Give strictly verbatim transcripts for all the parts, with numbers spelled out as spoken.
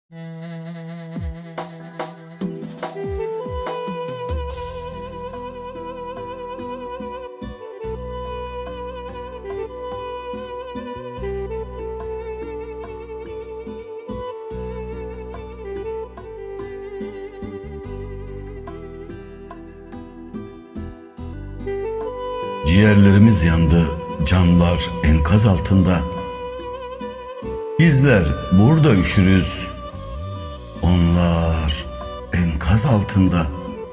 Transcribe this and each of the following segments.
Ciğerlerimiz yandı, canlar enkaz altında. Bizler burada üşürüz, onlar enkaz altında.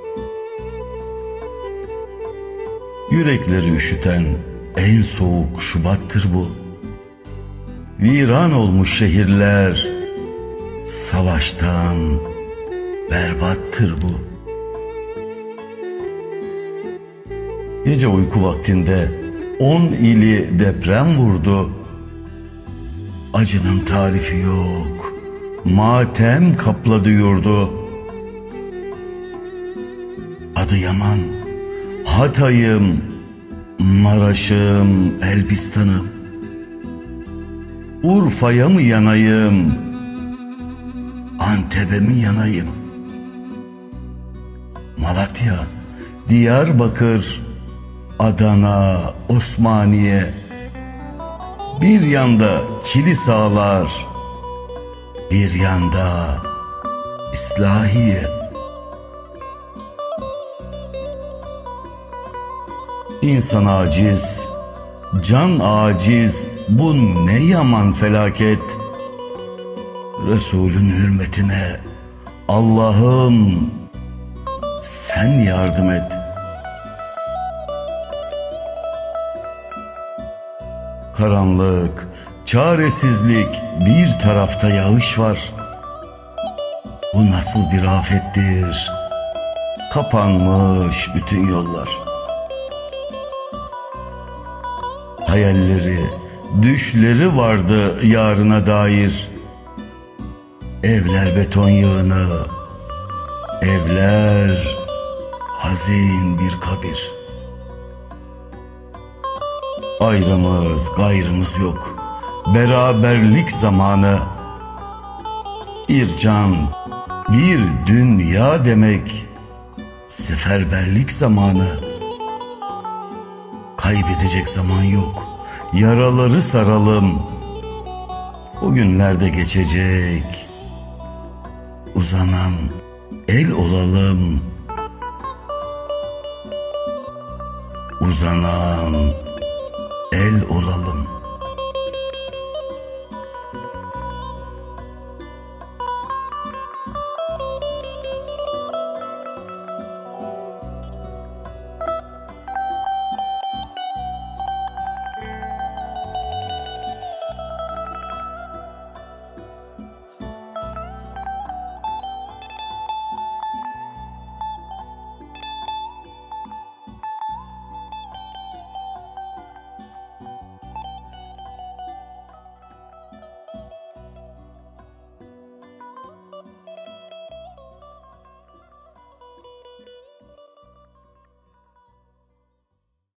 Yürekleri üşüten en soğuk Şubat'tır bu. Viran olmuş şehirler, savaştan berbattır bu. Gece uyku vaktinde on ili deprem vurdu. Acının tarifi yok, matem kapladı yurdu. Adıyaman, Hatay'ım, Maraş'ım, Elbistan'ım. Urfa'ya mı yanayım, Antep'e mi yanayım? Malatya, Diyarbakır, Adana, Osmaniye. Bir yanda kilis ağlar, bir yanda İslahiye. İnsan aciz, can aciz, bu ne yaman felaket. Resulün hürmetine Allah'ım sen yardım et. Karanlık, çaresizlik, bir tarafta yağış var. Bu nasıl bir afettir? Kapanmış bütün yollar. Hayalleri, düşleri vardı yarına dair. Evler beton yığını, evler hazin bir kabir. Ayrımız gayrımız yok, beraberlik zamanı. Bir can, bir dünya demek, seferberlik zamanı. Kaybedecek zaman yok, yaraları saralım. O günlerde geçecek, uzanan el olalım. Uzanan el olalım.